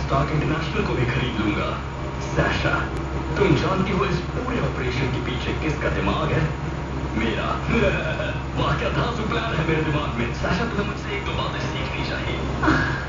Stark international को भी खरीद लूंगा। साशा, तुम जानती हो इस पूरे ऑपरेशन के पीछे किसका दिमाग है? मेरा। वाह, क्या धांसू प्लान है मेरे दिमाग में। साशा, तुम्हें मुझसे एक दो बातें सीखनी चाहिए।